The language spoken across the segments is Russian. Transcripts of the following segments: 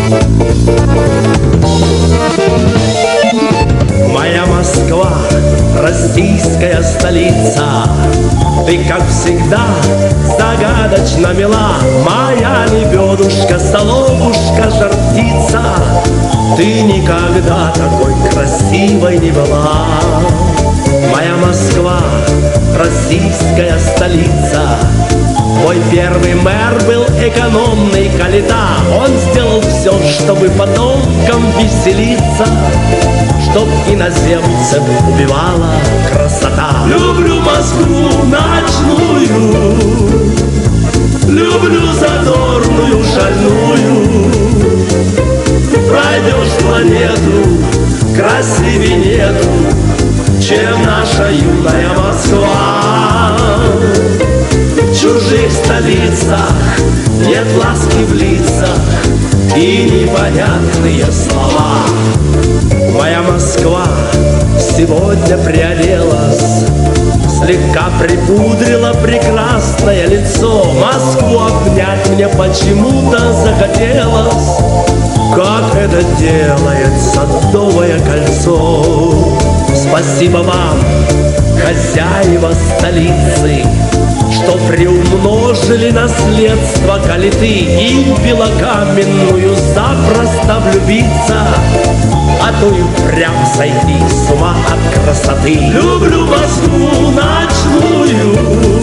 Моя Москва, российская столица, ты, как всегда, загадочно мила. Моя лебедушка, соловушка, жар птица, ты никогда такой красивой не была. Моя Москва, российская столица, мой первый мэр был экономный калита. Он сделал все, чтобы потомкам веселиться, чтоб иноземцев убивала красота. Люблю Москву ночную, люблю задорную, шальную. Пройдешь планету, красивей нету, чем наша юная Москва. В чужих столицах нет ласки в лицах и непонятные слова. Моя Москва сегодня приоделась, слегка припудрила прекрасное лицо. Москву обнять мне почему-то захотелось, как это делает Садовое кольцо. Спасибо вам, хозяева столицы, что приумножили наследство калиты и в белокаменную запросто влюбиться, а то и прям сойти с ума от красоты. Люблю Москву ночную,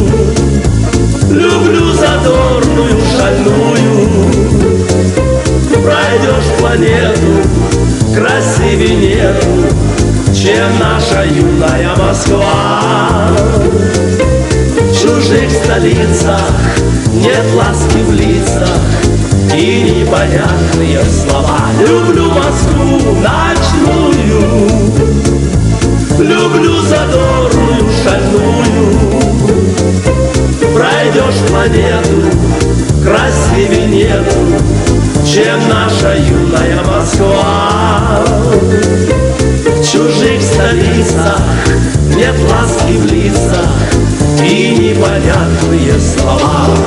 люблю задорную, шальную. Пройдешь планету, красивей нету, чем наша юная Москва. В чужих столицах нет ласки в лицах и непонятные слова. Люблю Москву ночную, люблю задорную, шальную. Пройдешь планету, красивей нету, чем наша юная Москва. В чужих столицах нет ласки в лицах и непонятные слова.